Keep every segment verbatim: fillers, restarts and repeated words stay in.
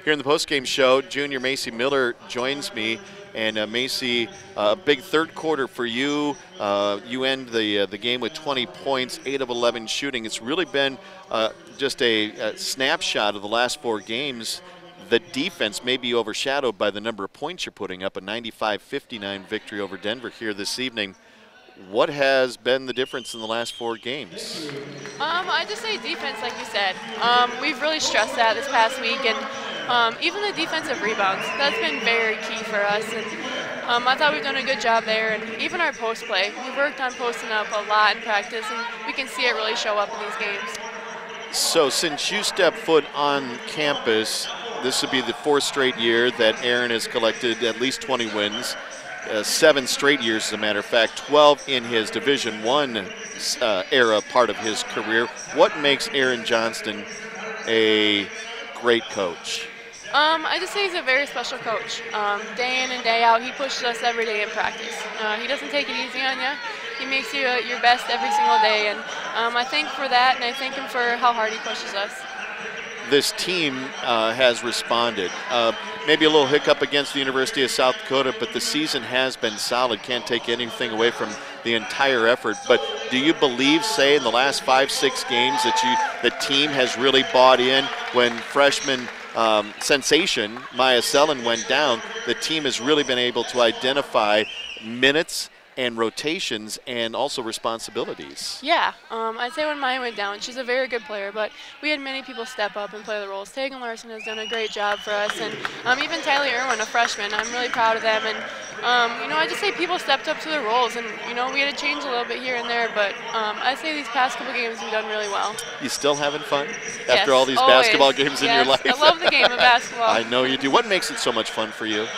Here in the postgame show, junior Macy Miller joins me. And uh, Macy, a uh, big third quarter for you. Uh, you end the uh, the game with twenty points, eight of eleven shooting. It's really been uh, just a, a snapshot of the last four games. The defense may be overshadowed by the number of points you're putting up, a ninety-five fifty-nine victory over Denver here this evening. What has been the difference in the last four games? Um, I just say defense, like you said. Um, we've really stressed that this past week, and um, even the defensive rebounds. That's been very key for us, and um, I thought we've done a good job there. And even our post play, we've worked on posting up a lot in practice, and we can see it really show up in these games. So since you stepped foot on campus, this would be the fourth straight year that Aaron has collected at least twenty wins. Uh, seven straight years, as a matter of fact, twelve in his Division One uh, era part of his career. What makes Aaron Johnston a great coach? Um, I just say he's a very special coach. Um, day in and day out, he pushes us every day in practice. Uh, he doesn't take it easy on you. He makes you uh, your best every single day, and um, I thank for that, and I thank him for how hard he pushes us. This team uh, has responded. Uh, maybe a little hiccup against the University of South Dakota, but the season has been solid. Can't take anything away from the entire effort. But do you believe, say, in the last five, six games that you, the team has really bought in? When freshman um, sensation Maya Sellen went down, the team has really been able to identify minutes and rotations and also responsibilities. Yeah, um, I'd say when Maya went down, she's a very good player, but we had many people step up and play the roles. Tegan Larson has done a great job for us, and um, even Tylee Irwin, a freshman, I'm really proud of them. And um, you know, I just say people stepped up to the roles, and you know, we had to change a little bit here and there, but um, I'd say these past couple games we've done really well. You still having fun yes, after all these always. basketball games yes, in your life? I love the game of basketball. I know you do. What makes it so much fun for you?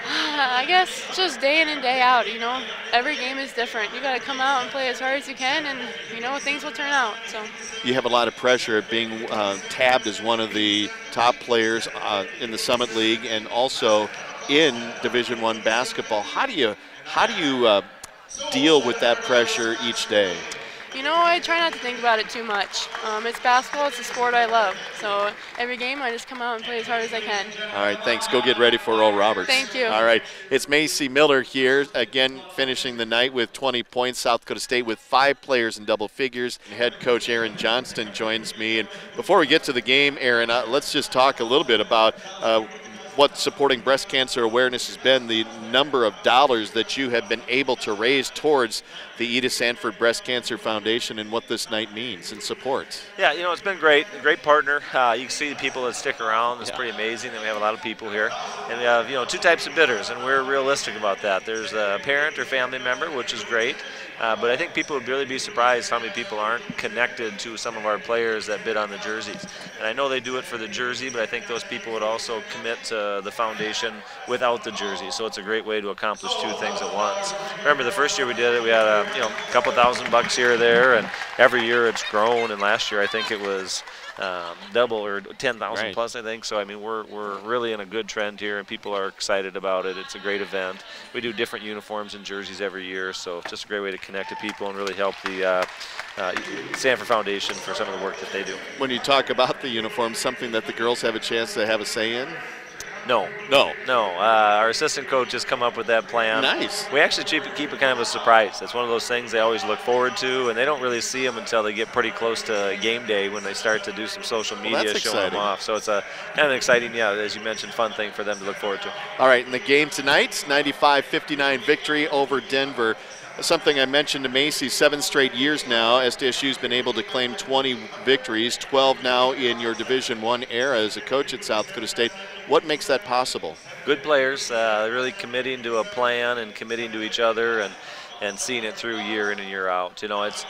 I guess just day in and day out, you know. Every game is different. You got to come out and play as hard as you can, and, you know, things will turn out. So you have a lot of pressure of being uh, tabbed as one of the top players uh, in the Summit League and also in Division One basketball. How do you, how do you uh, deal with that pressure each day? You know, I try not to think about it too much. Um, it's basketball. It's a sport I love. So every game I just come out and play as hard as I can. All right, thanks. Go get ready for Earl Roberts. Thank you. All right, it's Macy Miller here, again finishing the night with twenty points. South Dakota State with five players in double figures. Head coach Aaron Johnston joins me. And before we get to the game, Aaron, uh, let's just talk a little bit about uh, what supporting breast cancer awareness has been, the number of dollars that you have been able to raise towards the Edith Sanford Breast Cancer Foundation and what this night means and supports. Yeah, you know, it's been great, a great partner. Uh, you can see the people that stick around. It's yeah. pretty amazing that we have a lot of people here. And we have, you know, two types of bidders, and we're realistic about that. There's a parent or family member, which is great. Uh, but I think people would really be surprised how many people aren't connected to some of our players that bid on the jerseys. And I know they do it for the jersey, but I think those people would also commit to the foundation without the jersey. So it's a great way to accomplish two things at once. Remember, the first year we did it, we had a you know a couple thousand bucks here or there, and every year it's grown. And last year I think it was um, double or ten thousand right. plus, I think. So I mean, we're we're really in a good trend here, and people are excited about it. It's a great event. We do different uniforms and jerseys every year, so it's just a great way to connect to people and really help the uh, uh, Sanford Foundation for some of the work that they do. When you talk about the uniform, something that the girls have a chance to have a say in? No. No. No. Uh, our assistant coach has come up with that plan. Nice. We actually keep it, keep it kind of a surprise. It's one of those things they always look forward to, and they don't really see them until they get pretty close to game day when they start to do some social media well, showing exciting. them off. So it's a kind of exciting, yeah, as you mentioned, fun thing for them to look forward to. All right, in the game tonight, ninety-five fifty-nine victory over Denver. Something I mentioned to Macy, seven straight years now, S D S U's been able to claim twenty victories, twelve now in your Division One era as a coach at South Dakota State. What makes that possible? Good players, uh, really committing to a plan and committing to each other and, and seeing it through year in and year out. You know, it's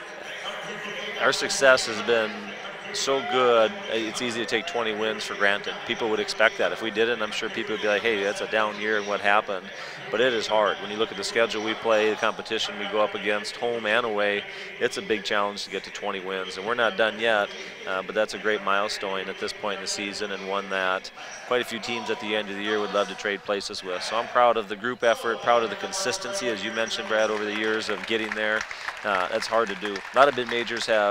our success has been so good, it's easy to take twenty wins for granted. People would expect that. If we did it, I'm sure people would be like, hey, that's a down year and what happened? But it is hard. When you look at the schedule we play, the competition we go up against, home and away, it's a big challenge to get to twenty wins. And we're not done yet, uh, but that's a great milestone at this point in the season and one that quite a few teams at the end of the year would love to trade places with. So I'm proud of the group effort, proud of the consistency, as you mentioned, Brad, over the years of getting there. Uh, that's hard to do. A lot of mid-majors have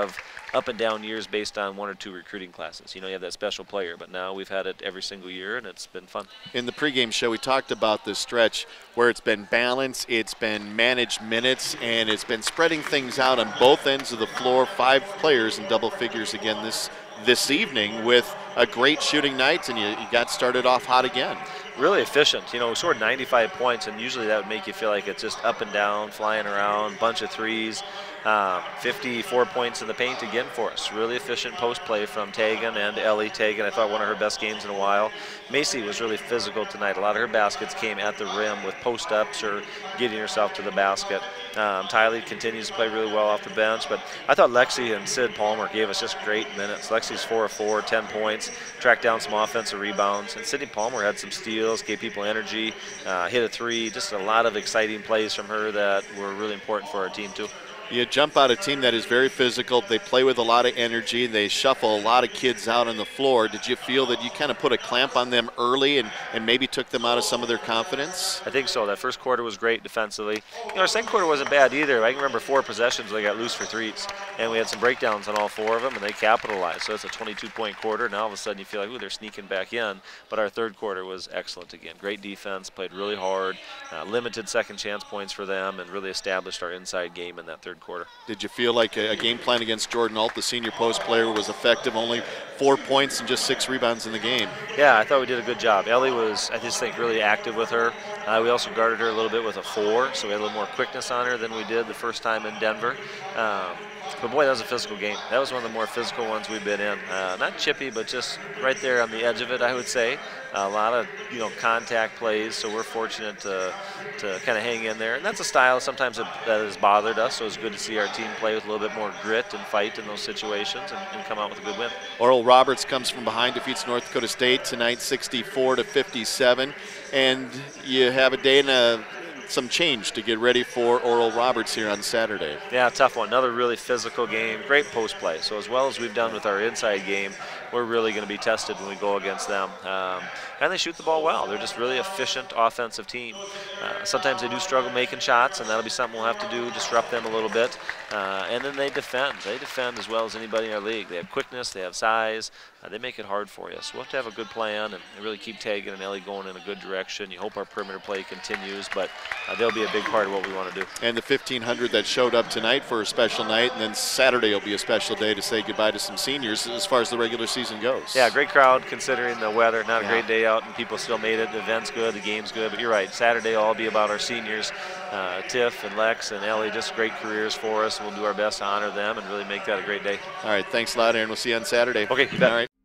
up and down years based on one or two recruiting classes. You know, you have that special player, but now we've had it every single year, and it's been fun. In the pregame show, we talked about this stretch where it's been balance, it's been managed minutes, and it's been spreading things out on both ends of the floor. Five players in double figures again this this evening with a great shooting night, and you, you got started off hot again. Really efficient. You know, we scored ninety-five points, and usually that would make you feel like it's just up and down, flying around, bunch of threes. Um, fifty-four points in the paint again for us. Really efficient post play from Tegan and Ellie. Tegan, I thought one of her best games in a while. Macy was really physical tonight. A lot of her baskets came at the rim with post ups or getting herself to the basket. Um, Tylee continues to play really well off the bench, but I thought Lexi and Sid Palmer gave us just great minutes. Lexi's four of four, ten points, tracked down some offensive rebounds, and Sydney Palmer had some steals, gave people energy, uh, hit a three. Just a lot of exciting plays from her that were really important for our team too. You jump out a team that is very physical. They play with a lot of energy. They shuffle a lot of kids out on the floor. Did you feel that you kind of put a clamp on them early and, and maybe took them out of some of their confidence? I think so. That first quarter was great defensively. You know, our second quarter wasn't bad either. I can remember four possessions where they got loose for threes, and we had some breakdowns on all four of them, and they capitalized. So it's a twenty-two point quarter. Now all of a sudden you feel like, ooh, they're sneaking back in. But our third quarter was excellent again. Great defense, played really hard, uh, limited second chance points for them, and really established our inside game in that third quarter. Did you feel like a, a game plan against Jordan Alt, the senior post player, was effective? Only four points and just six rebounds in the game. Yeah, I thought we did a good job. Ellie was, I just think, really active with her. Uh, we also guarded her a little bit with a four, so we had a little more quickness on her than we did the first time in Denver. Um, but boy, that was a physical game. That was one of the more physical ones we've been in. Uh, not chippy, but just right there on the edge of it, I would say. A lot of, you know, contact plays, so we're fortunate to, to kind of hang in there. And that's a style sometimes that has bothered us, so it's good to see our team play with a little bit more grit and fight in those situations and, and come out with a good win. Oral Roberts comes from behind, defeats North Dakota State tonight sixty-four to fifty-seven. And you have a day and a some change to get ready for Oral Roberts here on Saturday. Yeah, tough one. Another really physical game. Great post play. So as well as we've done with our inside game, we're really going to be tested when we go against them. Um, and they shoot the ball well. They're just really efficient offensive team. Uh, sometimes they do struggle making shots, and that'll be something we'll have to do, disrupt them a little bit. Uh, and then they defend. They defend as well as anybody in our league. They have quickness, they have size, uh, they make it hard for you. So we'll have to have a good plan and really keep Tegan and Ellie going in a good direction. You hope our perimeter play continues, but uh, they'll be a big part of what we want to do. And the fifteen hundred that showed up tonight for a special night, and then Saturday will be a special day to say goodbye to some seniors as far as the regular season goes. Yeah, great crowd considering the weather. Not yeah. a great day out, and people still made it. The event's good, the game's good, but you're right. Saturday will all be about our seniors. Uh, Tiff and Lex and Ellie, just great careers for us. We'll do our best to honor them and really make that a great day. All right, thanks a lot, Aaron. We'll see you on Saturday. Okay, you bet. All right.